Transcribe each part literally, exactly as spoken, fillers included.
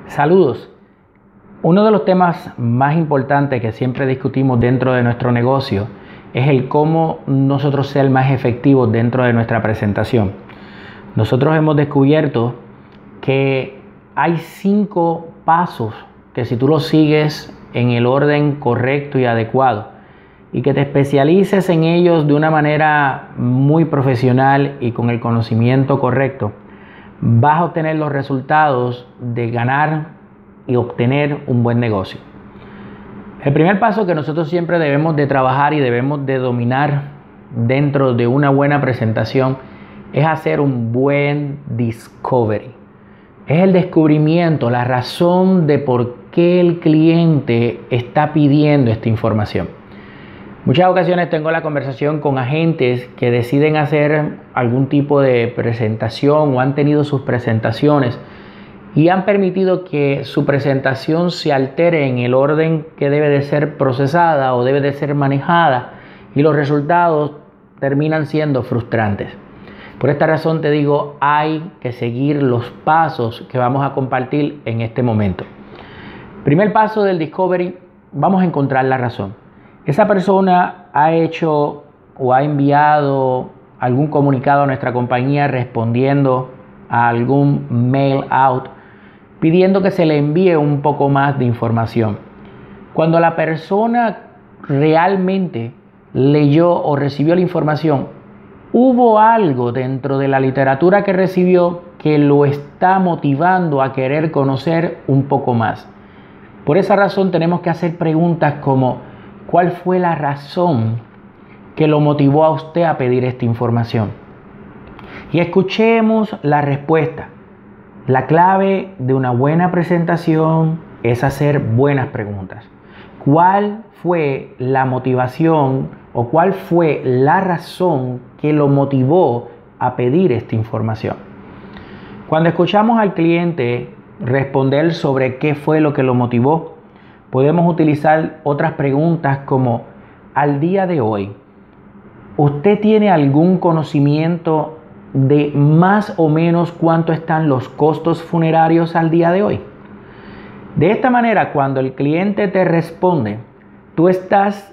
Saludos. Uno de los temas más importantes que siempre discutimos dentro de nuestro negocio es el cómo nosotros ser más efectivos dentro de nuestra presentación. Nosotros hemos descubierto que hay cinco pasos que si tú los sigues en el orden correcto y adecuado y que te especialices en ellos de una manera muy profesional y con el conocimiento correcto, vas a obtener los resultados de ganar y obtener un buen negocio. El primer paso que nosotros siempre debemos de trabajar y debemos de dominar dentro de una buena presentación es hacer un buen discovery. Es el descubrimiento, la razón de por qué el cliente está pidiendo esta información. Muchas ocasiones tengo la conversación con agentes que deciden hacer algún tipo de presentación o han tenido sus presentaciones y han permitido que su presentación se altere en el orden que debe de ser procesada o debe de ser manejada y los resultados terminan siendo frustrantes. Por esta razón te digo, hay que seguir los pasos que vamos a compartir en este momento. Primer paso del discovery, vamos a encontrar la razón. Esa persona ha hecho o ha enviado algún comunicado a nuestra compañía respondiendo a algún mail out pidiendo que se le envíe un poco más de información. Cuando la persona realmente leyó o recibió la información, hubo algo dentro de la literatura que recibió que lo está motivando a querer conocer un poco más. Por esa razón tenemos que hacer preguntas como ¿cuál fue la razón que lo motivó a usted a pedir esta información? Y escuchemos la respuesta. La clave de una buena presentación es hacer buenas preguntas. ¿Cuál fue la motivación o cuál fue la razón que lo motivó a pedir esta información? Cuando escuchamos al cliente responder sobre qué fue lo que lo motivó, podemos utilizar otras preguntas como, al día de hoy, ¿usted tiene algún conocimiento de más o menos cuánto están los costos funerarios al día de hoy? De esta manera, cuando el cliente te responde, tú estás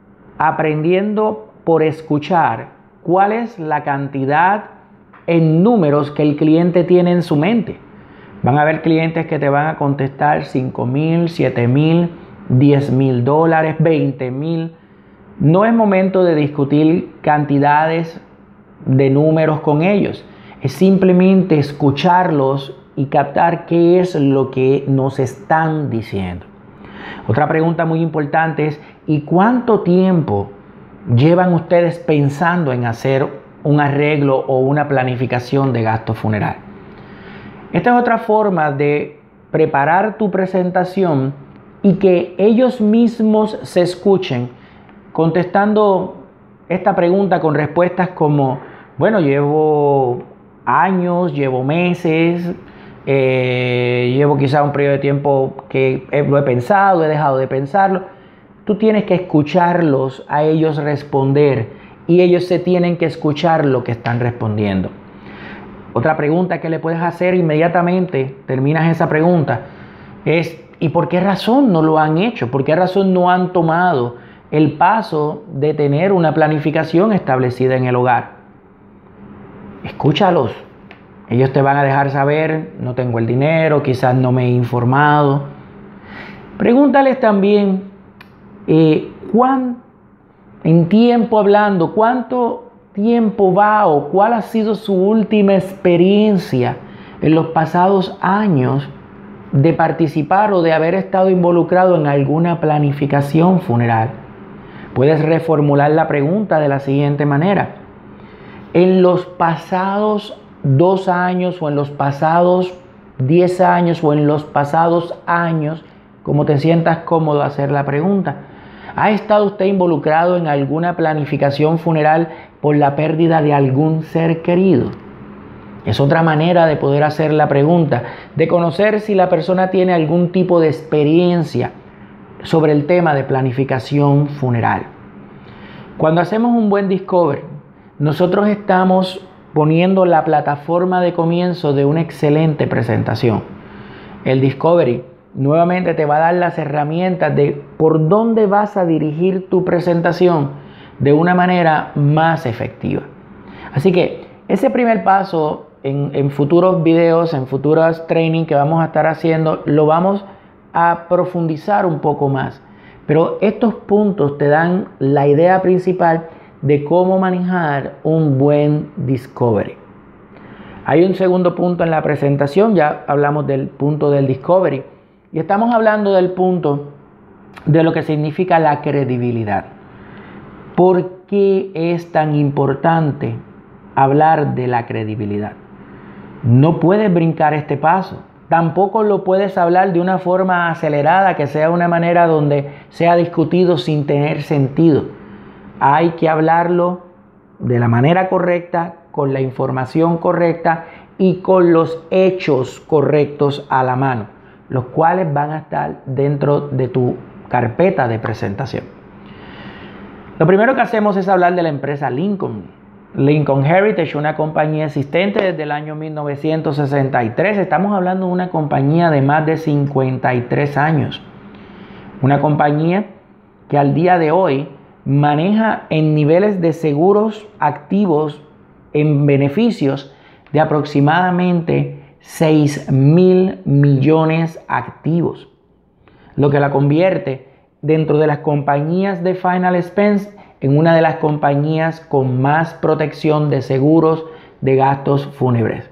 aprendiendo por escuchar cuál es la cantidad en números que el cliente tiene en su mente. Van a haber clientes que te van a contestar cinco mil, siete mil, diez mil dólares, veinte mil. No es momento de discutir cantidades de números con ellos. Es simplemente escucharlos y captar qué es lo que nos están diciendo. Otra pregunta muy importante es, ¿y cuánto tiempo llevan ustedes pensando en hacer un arreglo o una planificación de gasto funeral? Esta es otra forma de preparar tu presentación y que ellos mismos se escuchen contestando esta pregunta con respuestas como, bueno, llevo años, llevo meses, eh, llevo quizá un periodo de tiempo que lo he pensado, he dejado de pensarlo. Tú tienes que escucharlos a ellos responder y ellos se tienen que escuchar lo que están respondiendo. Otra pregunta que le puedes hacer inmediatamente, terminas esa pregunta, es ¿y por qué razón no lo han hecho? ¿Por qué razón no han tomado el paso de tener una planificación establecida en el hogar? Escúchalos. Ellos te van a dejar saber, no tengo el dinero, quizás no me he informado. Pregúntales también, eh, ¿cuán, en tiempo hablando, cuánto tiempo va o cuál ha sido su última experiencia en los pasados años de participar o de haber estado involucrado en alguna planificación funeral? Puedes reformular la pregunta de la siguiente manera. En los pasados dos años o en los pasados diez años o en los pasados años, como te sientas cómodo hacer la pregunta, ¿ha estado usted involucrado en alguna planificación funeral por la pérdida de algún ser querido? Es otra manera de poder hacer la pregunta, de conocer si la persona tiene algún tipo de experiencia sobre el tema de planificación funeral. Cuando hacemos un buen discovery, nosotros estamos poniendo la plataforma de comienzo de una excelente presentación. El Discovery nuevamente te va a dar las herramientas de por dónde vas a dirigir tu presentación de una manera más efectiva. Así que ese primer paso en, en futuros videos, en futuros training que vamos a estar haciendo, lo vamos a profundizar un poco más. Pero estos puntos te dan la idea principal de cómo manejar un buen Discovery. Hay un segundo punto en la presentación, ya hablamos del punto del Discovery y estamos hablando del punto de lo que significa la credibilidad. ¿Por qué es tan importante hablar de la credibilidad? No puedes brincar este paso. Tampoco lo puedes hablar de una forma acelerada, que sea una manera donde sea discutido sin tener sentido. Hay que hablarlo de la manera correcta, con la información correcta y con los hechos correctos a la mano, los cuales van a estar dentro de tu carpeta de presentación. Lo primero que hacemos es hablar de la empresa Lincoln. Lincoln Heritage, una compañía existente desde el año mil novecientos sesenta y tres. Estamos hablando de una compañía de más de cincuenta y tres años. Una compañía que al día de hoy maneja en niveles de seguros activos en beneficios de aproximadamente seis mil millones activos, lo que la convierte dentro de las compañías de Final Expense en una de las compañías con más protección de seguros de gastos fúnebres.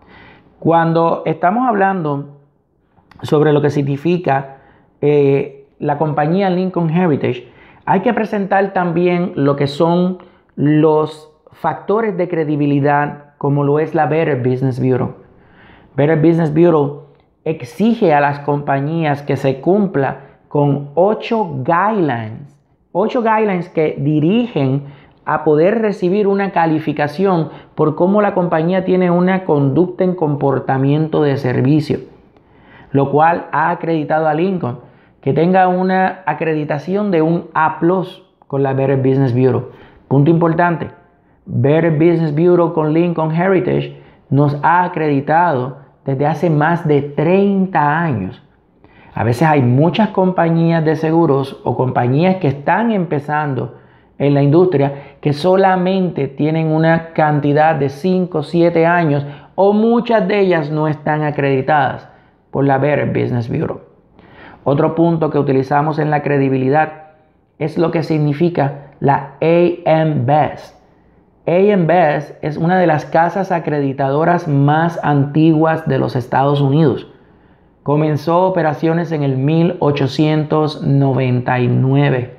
Cuando estamos hablando sobre lo que significa eh, la compañía Lincoln Heritage, hay que presentar también lo que son los factores de credibilidad, como lo es la Better Business Bureau. Better Business Bureau exige a las compañías que se cumpla con ocho guidelines, ocho guidelines que dirigen a poder recibir una calificación por cómo la compañía tiene una conducta en comportamiento de servicio, lo cual ha acreditado a Lincoln que tenga una acreditación de un A plus con la Better Business Bureau. Punto importante, Better Business Bureau con Lincoln Heritage nos ha acreditado desde hace más de treinta años. A veces hay muchas compañías de seguros o compañías que están empezando en la industria que solamente tienen una cantidad de cinco o siete años o muchas de ellas no están acreditadas por la Better Business Bureau. Otro punto que utilizamos en la credibilidad es lo que significa la A M Best. A M Best es una de las casas acreditadoras más antiguas de los Estados Unidos. Comenzó operaciones en el mil ochocientos noventa y nueve.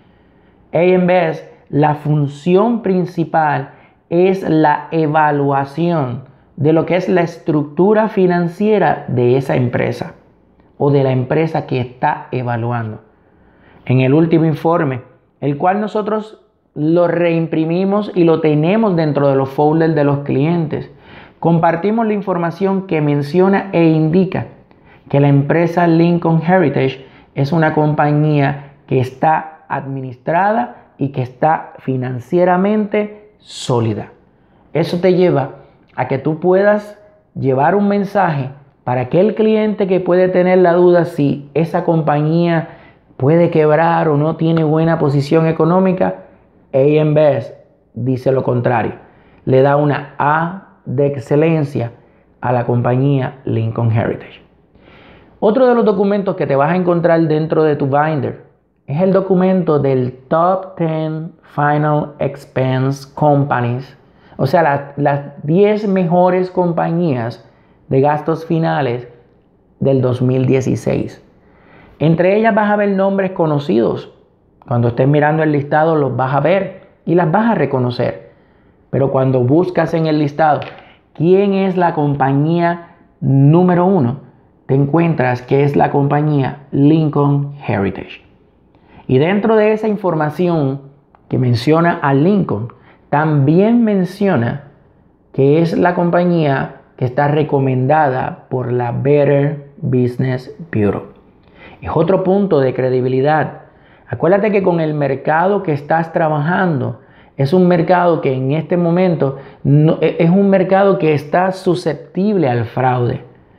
A M Best, la función principal es la evaluación de lo que es la estructura financiera de esa empresa o de la empresa que está evaluando. En el último informe, el cual nosotros lo reimprimimos y lo tenemos dentro de los folders de los clientes, compartimos la información que menciona e indica que la empresa Lincoln Heritage es una compañía que está administrada y que está financieramente sólida. Eso te lleva a que tú puedas llevar un mensaje para aquel cliente que puede tener la duda si esa compañía puede quebrar o no tiene buena posición económica. A M Best dice lo contrario. Le da una A de excelencia a la compañía Lincoln Heritage. Otro de los documentos que te vas a encontrar dentro de tu binder es el documento del Top diez Final Expense Companies, o sea, las, las diez mejores compañías de gastos finales del dos mil dieciséis. Entre ellas vas a ver nombres conocidos. Cuando estés mirando el listado los vas a ver y las vas a reconocer. Pero cuando buscas en el listado quién es la compañía número uno, te encuentras que es la compañía Lincoln Heritage. Y dentro de esa información que menciona a Lincoln, también menciona que es la compañía que está recomendada por la Better Business Bureau. Es otro punto de credibilidad. Acuérdate que con el mercado que estás trabajando, es un mercado que en este momento no, es un mercado que está susceptible al fraude.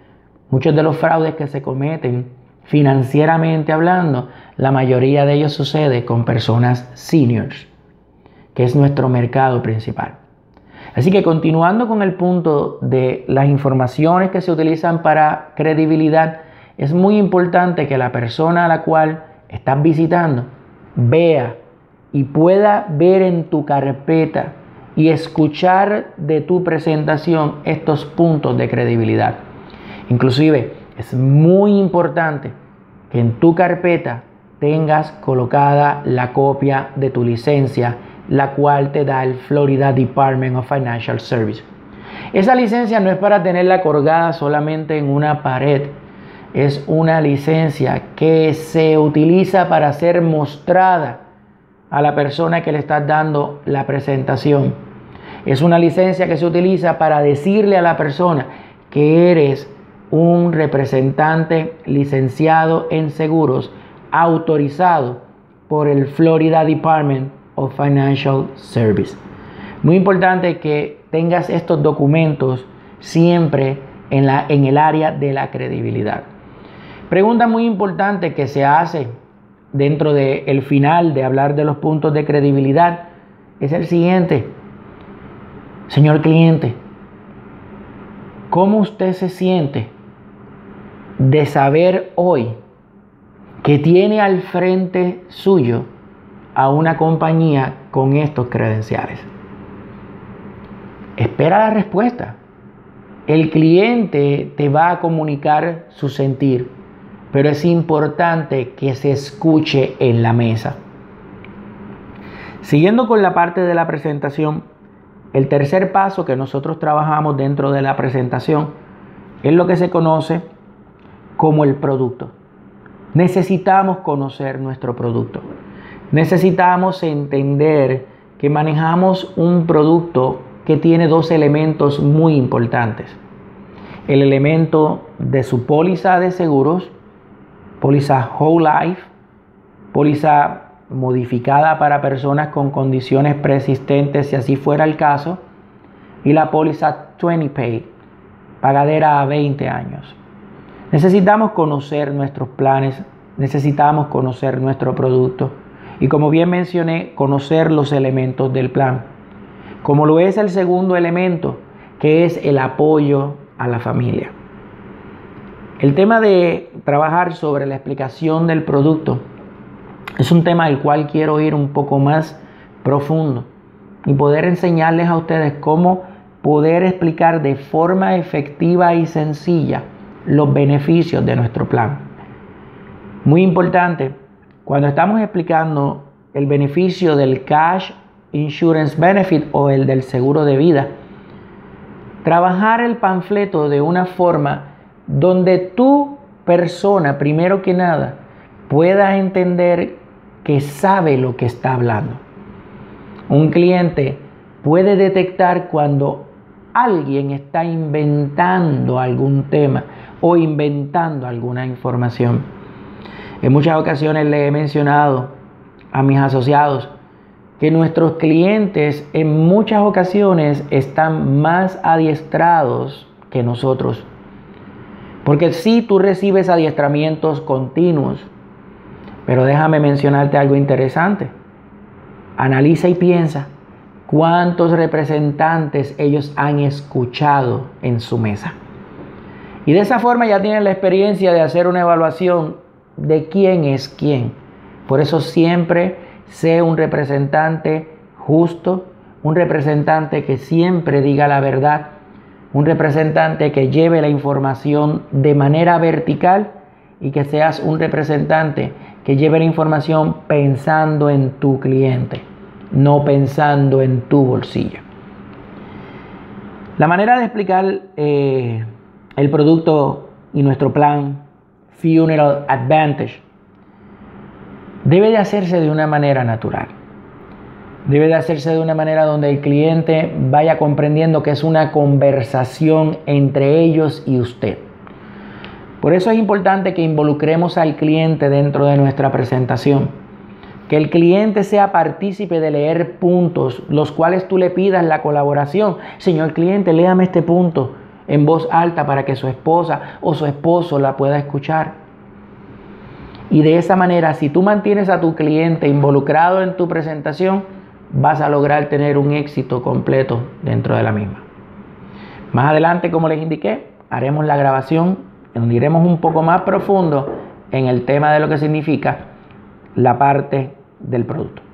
Muchos de los fraudes que se cometen financieramente hablando, la mayoría de ellos sucede con personas seniors, que es nuestro mercado principal. Así que continuando con el punto de las informaciones que se utilizan para credibilidad, es muy importante que la persona a la cual estás visitando vea y pueda ver en tu carpeta y escuchar de tu presentación estos puntos de credibilidad. Inclusive es muy importante que en tu carpeta tengas colocada la copia de tu licencia, la cual te da el Florida Department of Financial Services. Esa licencia no es para tenerla colgada solamente en una pared. Es una licencia que se utiliza para ser mostrada a la persona que le estás dando la presentación. Es una licencia que se utiliza para decirle a la persona que eres un representante licenciado en seguros autorizado por el Florida Department of Financial Services. Muy importante que tengas estos documentos siempre en, la, en el área de la credibilidad. Pregunta muy importante que se hace dentro del final de hablar de los puntos de credibilidad es el siguiente. Señor cliente, ¿cómo usted se siente de saber hoy que tiene al frente suyo a una compañía con estos credenciales? Espera la respuesta. El cliente te va a comunicar su sentir, pero es importante que se escuche en la mesa. Siguiendo con la parte de la presentación, el tercer paso que nosotros trabajamos dentro de la presentación es lo que se conoce como el producto. Necesitamos conocer nuestro producto. Necesitamos entender que manejamos un producto que tiene dos elementos muy importantes. El elemento de su póliza de seguros, póliza Whole Life, póliza modificada para personas con condiciones preexistentes si así fuera el caso, y la póliza veinte Pay, pagadera a veinte años. Necesitamos conocer nuestros planes, necesitamos conocer nuestro producto y, como bien mencioné, conocer los elementos del plan, como lo es el segundo elemento, que es el apoyo a la familia. El tema de trabajar sobre la explicación del producto es un tema del cual quiero ir un poco más profundo y poder enseñarles a ustedes cómo poder explicar de forma efectiva y sencilla los beneficios de nuestro plan. Muy importante, cuando estamos explicando el beneficio del Cash Insurance Benefit o el del seguro de vida, trabajar el panfleto de una forma donde tu persona, primero que nada, pueda entender que sabe lo que está hablando. Un cliente puede detectar cuando alguien está inventando algún tema o inventando alguna información. En muchas ocasiones le he mencionado a mis asociados que nuestros clientes en muchas ocasiones están más adiestrados que nosotros. Porque sí, tú recibes adiestramientos continuos, pero déjame mencionarte algo interesante. Analiza y piensa cuántos representantes ellos han escuchado en su mesa. Y de esa forma ya tienen la experiencia de hacer una evaluación de quién es quién. Por eso siempre sé un representante justo, un representante que siempre diga la verdad, un representante que lleve la información de manera vertical y que seas un representante que lleve la información pensando en tu cliente, no pensando en tu bolsillo. La manera de explicar eh, el producto y nuestro plan Funeral Advantage debe de hacerse de una manera natural. Debe de hacerse de una manera donde el cliente vaya comprendiendo que es una conversación entre ellos y usted. Por eso es importante que involucremos al cliente dentro de nuestra presentación. Que el cliente sea partícipe de leer puntos, los cuales tú le pidas la colaboración. Señor cliente, léame este punto. en voz alta para que su esposa o su esposo la pueda escuchar. Y de esa manera, si tú mantienes a tu cliente involucrado en tu presentación, vas a lograr tener un éxito completo dentro de la misma. Más adelante, como les indiqué, haremos la grabación donde iremos un poco más profundo en el tema de lo que significa la parte del producto.